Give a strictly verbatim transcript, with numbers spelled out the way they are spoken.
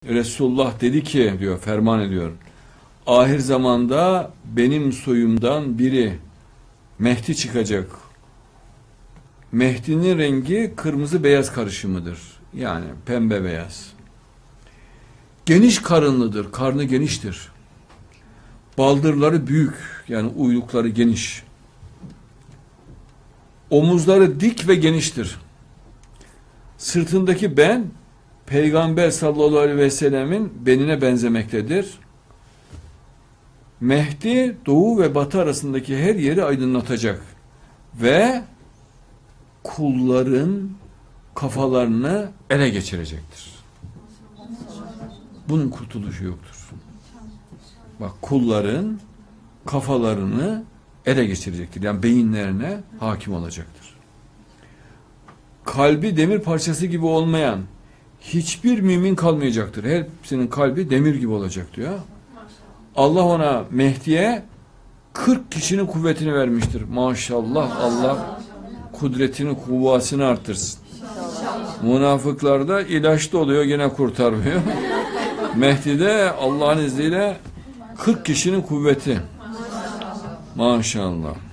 Resulullah dedi ki diyor, ferman ediyor. Ahir zamanda benim soyumdan biri Mehdi çıkacak. Mehdi'nin rengi kırmızı beyaz karışımıdır. Yani pembe beyaz. Geniş karınlıdır. Karnı geniştir. Baldırları büyük. Yani uylukları geniş. Omuzları dik ve geniştir. Sırtındaki ben Peygamber sallallahu aleyhi ve sellemin benine benzemektedir. Mehdi doğu ve batı arasındaki her yeri aydınlatacak ve kulların kafalarını ele geçirecektir. Bunun kurtuluşu yoktur. Bak, kulların kafalarını ele geçirecektir. Yani beyinlerine hakim olacaktır. Kalbi demir parçası gibi olmayan hiçbir mümin kalmayacaktır. Hepsinin kalbi demir gibi olacak diyor. Allah ona, Mehdi'ye kırk kişinin kuvvetini vermiştir. Maşallah, Allah kudretini, kuvvasını artırsın. Münafıklar da ilaçta oluyor, yine kurtarmıyor. Mehdi'de Allah'ın izniyle kırk kişinin kuvveti. Maşallah.